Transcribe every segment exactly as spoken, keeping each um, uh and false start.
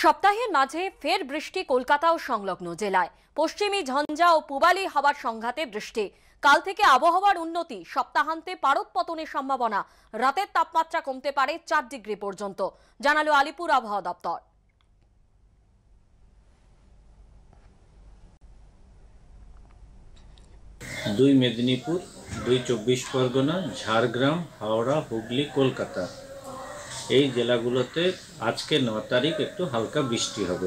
সপ্তাহের মাঝে ফের বৃষ্টি কলকাতা ও সংলগ্ন জেলায়। পশ্চিমী ঝঞ্ঝা ও পূবালি হাওয়ার সংঘাতে বৃষ্টি। কাল থেকে আবহাওয়ার উন্নতি, সপ্তাহান্তে পারদ পতনের সম্ভাবনা। রাতের তাপমাত্রা কমতে পারে চার ডিগ্রি পর্যন্ত, জানালো আলিপুর আবহাওয়া দপ্তর। দুই মেদিনীপুর, দুই চব্বিশ পরগনা, ঝাড়গ্রাম, হাওড়া, হুগলি, কলকাতা এই জেলাগুলোতে আজকে ন তারিখ একটু হালকা বৃষ্টি হবে।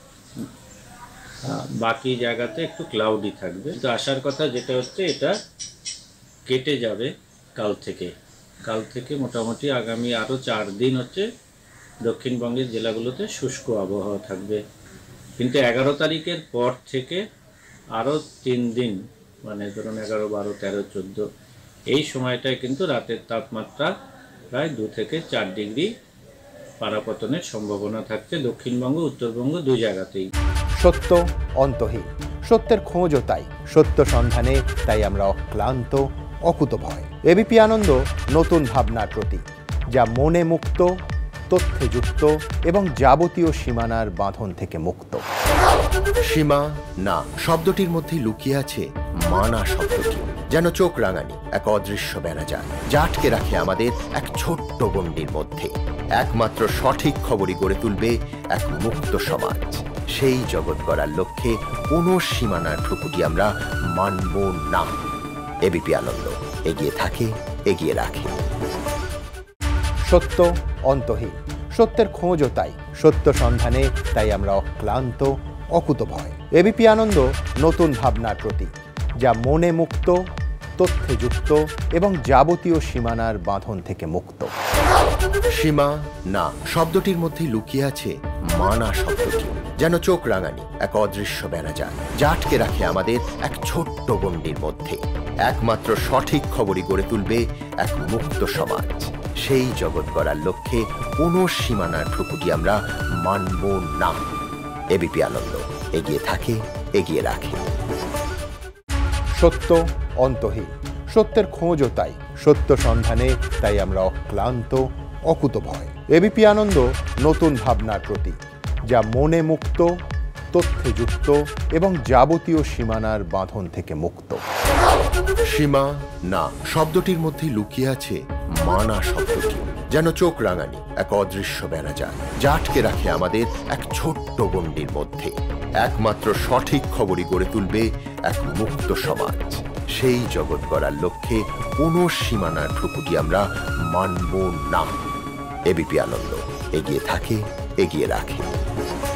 বাকি জায়গাতে একটু ক্লাউডি থাকবে। তো আসার কথা যেটা হচ্ছে, এটা কেটে যাবে কাল থেকে। কাল থেকে মোটামুটি আগামী আরও চার দিন হচ্ছে দক্ষিণবঙ্গের জেলাগুলোতে শুষ্ক আবহাওয়া থাকবে। কিন্তু এগারো তারিখের পর থেকে আরও তিন দিন, মানে ধরুন এগারো, বারো, তেরো, চোদ্দো এই সময়টায় কিন্তু রাতের তাপমাত্রা প্রায় দু থেকে চার ডিগ্রি পারাপতনের সম্ভাবনা থাকছে দক্ষিণবঙ্গ, উত্তরবঙ্গ দুই জায়গাতেই। সত্য অন্তহীন, সত্যের খোঁজও তাই, সত্য সন্ধানে তাই আমরা অক্লান্ত, অকুতভয়। এবিপি আনন্দ নতুন ভাবনার প্রতীক, যা মনে মুক্ত, তথ্যে যুক্ত এবং যাবতীয় সীমানার বাঁধন থেকে মুক্ত। সীমা না শব্দটির মধ্যে লুকিয়ে আছে মানা শব্দটি, যেন চোখ রাঙানি এক অদৃশ্য বেড়াজাল, যা আটকে রাখে আমাদের এক ছোট্ট গণ্ডির মধ্যে। একমাত্র সঠিক খবরই গড়ে তুলবে এক মুক্ত সমাজ। সেই জগৎ গড়ার লক্ষ্যে কোনো সীমানার ঠুকুটি আমরা মানব না। এবিপি আনন্দ এগিয়ে থাকে, এগিয়ে রাখে। সত্য অন্তহীন, সত্যের খোঁজও তাই, সত্য সন্ধানে তাই আমরা অক্লান্ত, অকুতভয়। এবিপি আনন্দ নতুন ভাবনার প্রতীক, যা মনে মুক্ত, তথ্যে যুক্ত এবং যাবতীয় সীমানার বাঁধন থেকে মুক্ত। সীমা না শব্দটির মধ্যে লুকিয়ে আছে মানা শব্দটি, যেন চোখ রাঙানি এক অদৃশ্য বেড়াজাল, যা আটকে রাখে আমাদের এক ছোট্ট গণ্ডির মধ্যে। একমাত্র সঠিক খবরই গড়ে তুলবে এক মুক্ত সমাজ। সেই জগৎ গড়ার লক্ষ্যে কোনো সীমানার ঠুকুটি আমরা মানব না। এবিপি আনন্দ এগিয়ে থাকে, এগিয়ে রাখে। সত্য অন্তহীন, সত্যের খোঁজও তাই, সত্য সন্ধানে তাই আমরা অক্লান্ত, অকুতভয়। এবিপি আনন্দ নতুন ভাবনার প্রতীক, যা মনে মুক্ত, তথ্যে যুক্ত এবং যাবতীয় সীমানার বাঁধন থেকে মুক্ত। সীমা না শব্দটির মধ্যে লুকিয়ে আছে মানা শব্দটি, যেন চোখ রাঙানি এক অদৃশ্য বেড়াজাল, যা আটকে রাখে আমাদের এক ছোট্ট গণ্ডির মধ্যে। একমাত্র সঠিক খবরই গড়ে তুলবে এক মুক্ত সমাজ। সেই জগৎ গড়ার লক্ষ্যে কোনো সীমানার ঠুকুটি আমরা মানব না। এবিপি আনন্দ এগিয়ে থাকে, এগিয়ে রাখে।